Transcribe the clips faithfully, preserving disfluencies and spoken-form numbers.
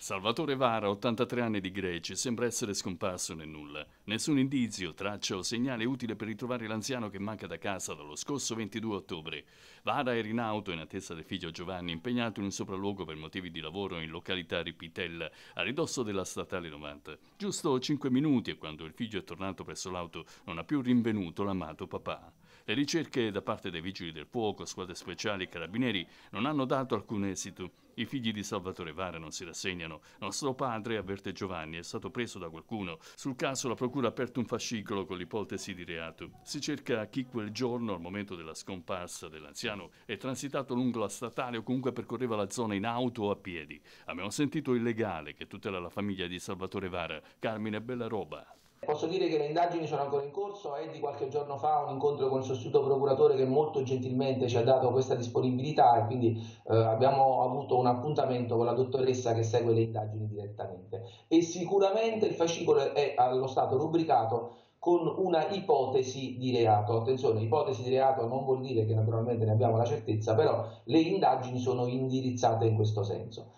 Salvatore Vara, ottantatré anni di Greci, sembra essere scomparso nel nulla. Nessun indizio, traccia o segnale utile per ritrovare l'anziano che manca da casa dallo scorso ventidue ottobre. Vara era in auto in attesa del figlio Giovanni, impegnato in un sopralluogo per motivi di lavoro in località Ripitella, a ridosso della statale novanta. Giusto cinque minuti e quando il figlio è tornato presso l'auto non ha più rinvenuto l'amato papà. Le ricerche da parte dei vigili del fuoco, squadre speciali e carabinieri non hanno dato alcun esito. I figli di Salvatore Vara non si rassegnano. Nostro padre, avverte Giovanni, è stato preso da qualcuno. Sul caso la procura ha aperto un fascicolo con l'ipotesi di reato. Si cerca chi quel giorno, al momento della scomparsa dell'anziano, è transitato lungo la statale o comunque percorreva la zona in auto o a piedi. Abbiamo sentito il legale che tutela la famiglia di Salvatore Vara, Carmine Bellaroba. Posso dire che le indagini sono ancora in corso. È di qualche giorno fa un incontro con il sostituto procuratore che molto gentilmente ci ha dato questa disponibilità e quindi eh, abbiamo avuto un appuntamento con la dottoressa che segue le indagini direttamente. E sicuramente il fascicolo è allo stato rubricato con una ipotesi di reato. Attenzione, ipotesi di reato non vuol dire che naturalmente ne abbiamo la certezza, però le indagini sono indirizzate in questo senso.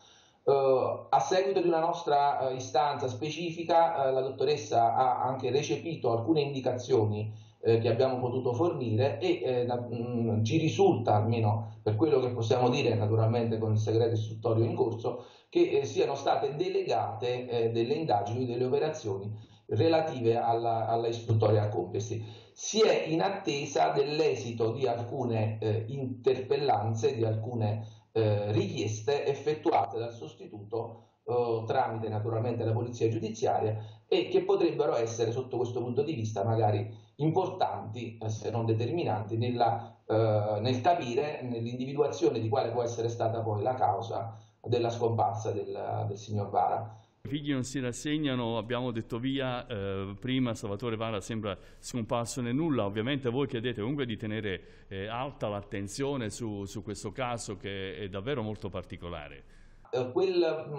Uh, a seguito di una nostra uh, istanza specifica, uh, la dottoressa ha anche recepito alcune indicazioni uh, che abbiamo potuto fornire e uh, da, mh, ci risulta, almeno per quello che possiamo dire naturalmente con il segreto istruttorio in corso, che uh, siano state delegate uh, delle indagini, delle operazioni relative alla, alla istruttoria a compiersi. Si è in attesa dell'esito di alcune uh, interpellanze, di alcune Eh, richieste effettuate dal sostituto eh, tramite naturalmente la polizia giudiziaria e che potrebbero essere sotto questo punto di vista magari importanti, eh, se non determinanti, nella, eh, nel capire, nell'individuazione di quale può essere stata poi la causa della scomparsa del, del signor Vara. I figli non si rassegnano, abbiamo detto via, eh, prima Salvatore Vara sembra scomparso nel nulla. Ovviamente voi chiedete comunque di tenere eh, alta l'attenzione su, su questo caso che è davvero molto particolare. Eh, quel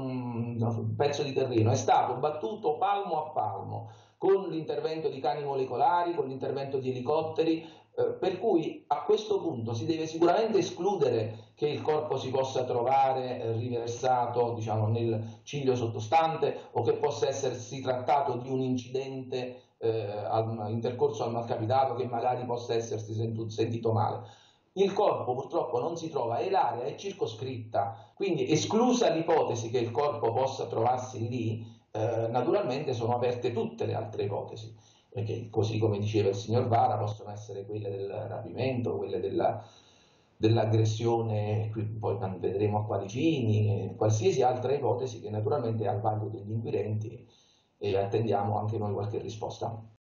um, pezzo di terreno è stato battuto palmo a palmo con l'intervento di cani molecolari, con l'intervento di elicotteri, eh, per cui a questo punto si deve sicuramente escludere che il corpo si possa trovare eh, riversato, diciamo, nel ciglio sottostante o che possa essersi trattato di un incidente eh, al, intercorso al malcapitato che magari possa essersi sentito, sentito male. Il corpo purtroppo non si trova e l'area è circoscritta, quindi esclusa l'ipotesi che il corpo possa trovarsi lì, eh, naturalmente sono aperte tutte le altre ipotesi, perché così come diceva il signor Vara possono essere quelle del rapimento, quelle della, dell'aggressione, poi vedremo a quali fini, qualsiasi altra ipotesi che naturalmente è al vaglio degli inquirenti e attendiamo anche noi qualche risposta.